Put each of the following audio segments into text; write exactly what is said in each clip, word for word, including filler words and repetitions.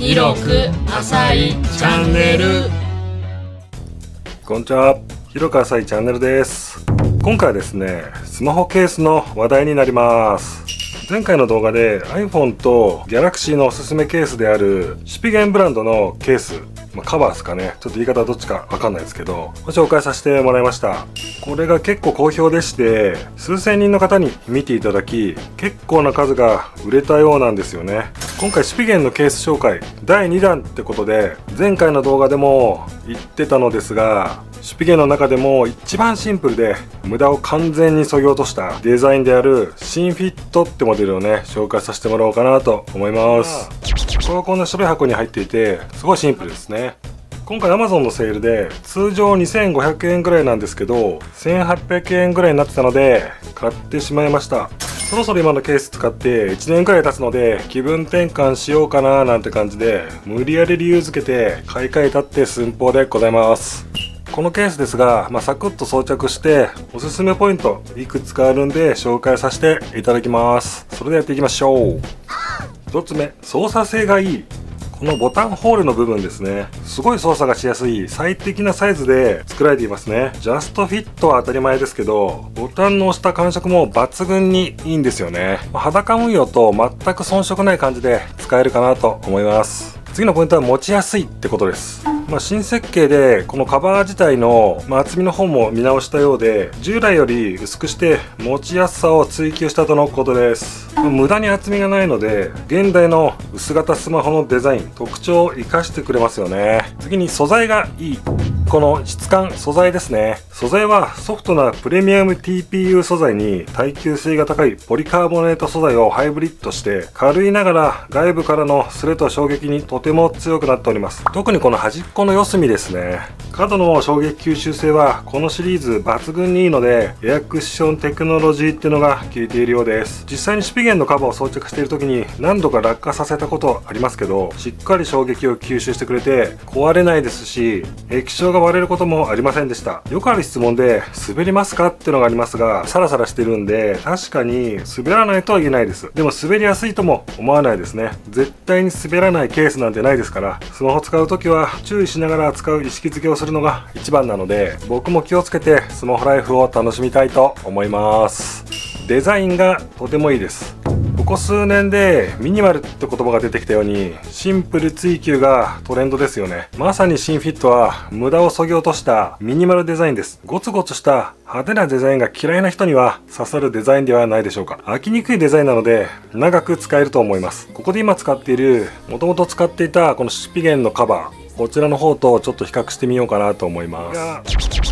広く浅いチャンネル。 こんにちは、広く浅いチャンネルです。今回はですね、スマホケースの話題になります。前回の動画で iPhone と Galaxy のおすすめケースであるシュピゲンブランドのケース、まあ、カバーですかね、ちょっと言い方どっちかわかんないですけど、ご紹介させてもらいました。これが結構好評でして、数千人の方に見ていただき、結構な数が売れたようなんですよね。今回シュピゲンのケース紹介だいにだんってことで、前回の動画でも言ってたのですが、シュピゲンの中でも一番シンプルで無駄を完全に削ぎ落としたデザインであるシンフィットってモデルをね、紹介させてもらおうかなと思います。これはこんな白い箱に入っていて、すごいシンプルですね。今回 Amazon のセールで通常にせんごひゃくえんぐらいなんですけど、せんはっぴゃくえんぐらいになってたので買ってしまいました。そろそろ今のケース使っていちねんくらい経つので気分転換しようかななんて感じで無理やり理由付けて買い替えたって寸法でございます。このケースですが、まあ、サクッと装着しておすすめポイントいくつかあるんで紹介させていただきます。それでやっていきましょう。ひとつめ、操作性がいい。このボタンホールの部分ですね、すごい操作がしやすい最適なサイズで作られていますね。ジャストフィットは当たり前ですけど、ボタンの押した感触も抜群にいいんですよね。裸運用と全く遜色ない感じで使えるかなと思います。次のポイントは持ちやすいってことです。まあ、新設計でこのカバー自体の、まあ、厚みの方も見直したようで、従来より薄くして持ちやすさを追求したとのことです。まあ、無駄に厚みがないので現代の薄型スマホのデザイン特徴を生かしてくれますよね。次に素材がいい。この質感、素材ですね。素材はソフトなプレミアム ティーピーユー 素材に耐久性が高いポリカーボネート素材をハイブリッドして、軽いながら外部からの擦れと衝撃にとても強くなっております。特にこの端っこの四隅ですね。角の衝撃吸収性はこのシリーズ抜群にいいので、エアクッションテクノロジーっていうのが効いているようです。実際にシュピゲンのカバーを装着している時に何度か落下させたことありますけど、しっかり衝撃を吸収してくれて壊れないですし、液晶が割れることもありませんでした。よくある質問で滑りますかっていうのがありますが、サラサラしてるんで確かに滑らないとは言えないです。でも滑りやすいとも思わないですね。絶対に滑らないケースなんてないですから、スマホ使う時は注意しながら使う意識づけをするのが一番なので、僕も気をつけてスマホライフを楽しみたいと思います。デザインがとてもいいです。ここ数年でミニマルって言葉が出てきたように、シンプル追求がトレンドですよね。まさにシンフィットは無駄を削ぎ落としたミニマルデザインです。ゴツゴツした派手なデザインが嫌いな人には刺さるデザインではないでしょうか。飽きにくいデザインなので長く使えると思います。ここで今使っている、もともと使っていたこのシュピゲンのカバー、こちらの方とちょっと比較してみようかなと思います。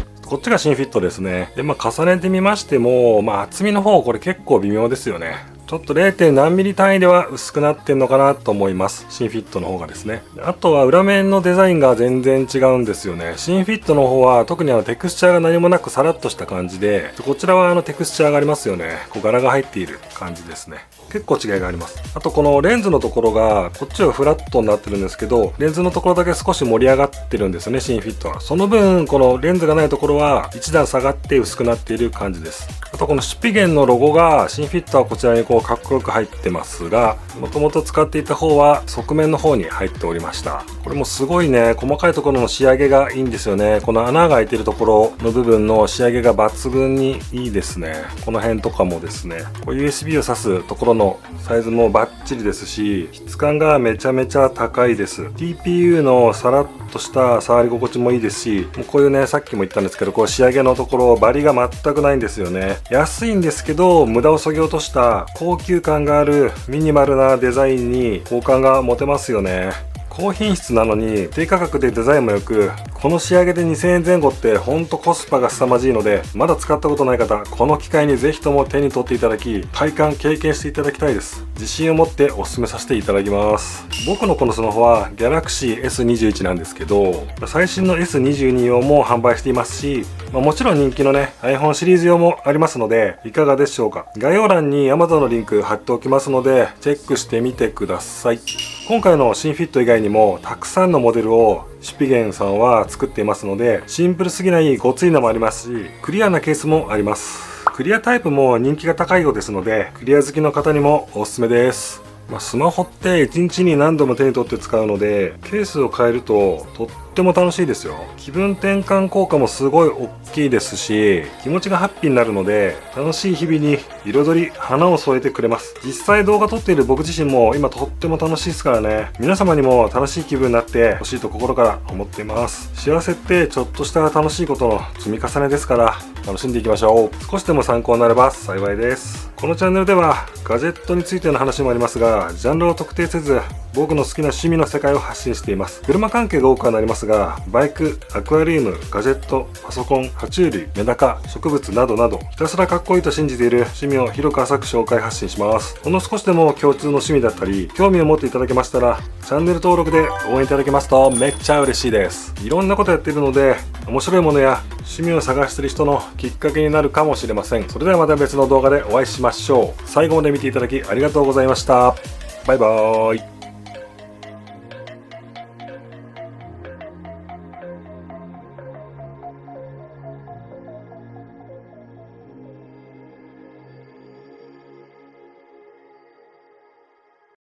こっちがシンフィットですね。で、まあ重ねてみましても、まあ厚みの方これ結構微妙ですよね。ちょっと れいてん 何ミリ単位では薄くなってんのかなと思います。シンフィットの方がですね。あとは裏面のデザインが全然違うんですよね。シンフィットの方は特にあのテクスチャーが何もなくさらっとした感じで、こちらはあのテクスチャーがありますよね。こう柄が入っている感じですね。結構違いがあります。あとこのレンズのところが、こっちはフラットになってるんですけど、レンズのところだけ少し盛り上がってるんですよね、シンフィットは。その分、このレンズがないところは一段下がって薄くなっている感じです。あとこのシュピゲンのロゴが、シンフィットはこちらにこうかっこよく入ってますが、もともと使っていた方は側面の方に入っておりました。これもすごいね、細かいところの仕上げがいいんですよね。この穴が開いてるところの部分の仕上げが抜群にいいですね。この辺とかもですね、こう ユーエスビー を挿すところのサイズもバッチリですし、質感がめちゃめちゃ高いです。ティーピーユー のさらっとした触り心地もいいですし、もうこういうね、さっきも言ったんですけど、こう仕上げのところバリが全くないんですよね。安いんですけど無駄を削ぎ落とした高級感があるミニマルなデザインに好感が持てますよね。高品質なのに低価格でデザインも良く、この仕上げでにせんえんぜん後ってほんとコスパが凄まじいので、まだ使ったことない方、この機会にぜひとも手に取っていただき、体感経験していただきたいです。自信を持ってお勧めさせていただきます。僕のこのスマホは Galaxyエスにじゅういち なんですけど、最新の エスにじゅうに 用も販売していますし、まあ、もちろん人気のね iPhone シリーズ用もありますので、いかがでしょうか。概要欄に Amazon のリンク貼っておきますので、チェックしてみてください。今回のシンフィット以外にもたくさんのモデルをシュピゲンさんは作っていますので、シンプルすぎないごついのもありますし、クリアなケースもあります。クリアタイプも人気が高いようですので、クリア好きの方にもおすすめです。 まあ、スマホっていちにちに何度も手に取って使うので、ケースを変えるととっても楽しいですよ。気分転換効果もすごい大きいですし、気持ちがハッピーになるので、楽しい日々に彩り、花を添えてくれます。実際動画撮っている僕自身も今とっても楽しいですからね。皆様にも楽しい気分になってほしいと心から思っています。幸せってちょっとした楽しいことの積み重ねですから、楽しんでいきましょう。少しでも参考になれば幸いです。このチャンネルではガジェットについての話もありますが、ジャンルを特定せず僕の好きな趣味の世界を発信しています。車関係が多くはなりますが、バイク、アクアリウム、ガジェット、パソコン、爬虫類、メダカ、植物などなど、ひたすらかっこいいと信じている趣味を広く浅く紹介発信します。ほんの少しでも共通の趣味だったり興味を持っていただけましたら、チャンネル登録で応援いただけますとめっちゃ嬉しいです。いろんなことやっているので、面白いものや趣味を探している人のきっかけになるかもしれません。それではまた別の動画でお会いしましょう。最後まで見ていただきありがとうございました。バイバーイ。